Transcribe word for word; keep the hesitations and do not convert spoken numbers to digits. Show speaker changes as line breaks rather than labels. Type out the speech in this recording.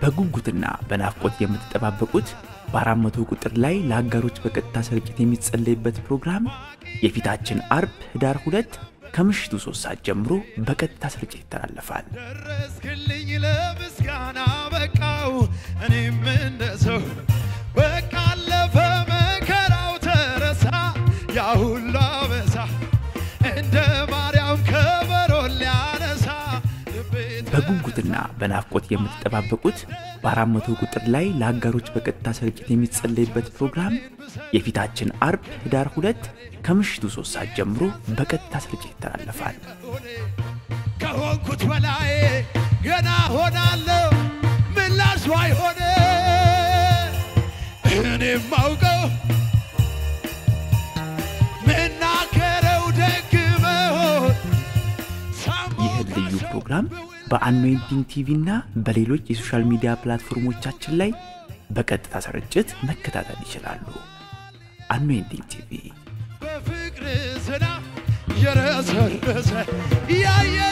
በጉጉትና በናፍቆት የምትጠባበቁት በአራት መቶ ቁጥር ላይ ለአጋሮች በቀጥታ ስርጭት የሚጸለይበት ፕሮግራም የፊታችን አርብ ህዳር ሁለት ከምሽቱ ሶስት ሰዓት ጀምሮ በቀጥታ ስርጭት ይተላለፋል።
ደረስክልኝ ለምስጋና በቃው እኔም እንደሰው በቃ አለፈ መከራው ተረሳ ያ ሁሉ አበሳ እንደ ማርያም ከበሮ ሊያነሳ
በጉጉትና በናፍቆት የምትጠባበቁት በአራት መቶ ቁጥር ላይ ለአጋሮች በቀጥታ ስርጭት የሚጸለይበት ፕሮግራም የፊታችን አርብ ህዳር ሁለት ከምሽቱ ሶስት ሰዓት ጀምሮ በቀጥታ ስርጭት ይተላለፋል።
ከሆንኩት በላይ ገና ሆናለሁ ምላሽ ባይሆን እኔም ማውቀው ምናከረው ደግመው
ይህ ልዩ ፕሮግራም በአኖይንቲንግ ቲቪ እና በሌሎች የሶሻል ሚዲያ ፕላትፎርሞቻችን ላይ በቀጥታ ስርጭት መከታተል ይችላሉ። አኖይንቲንግ ቲቪ
በፍቅር ዝናብ የረሰረሰ ያየ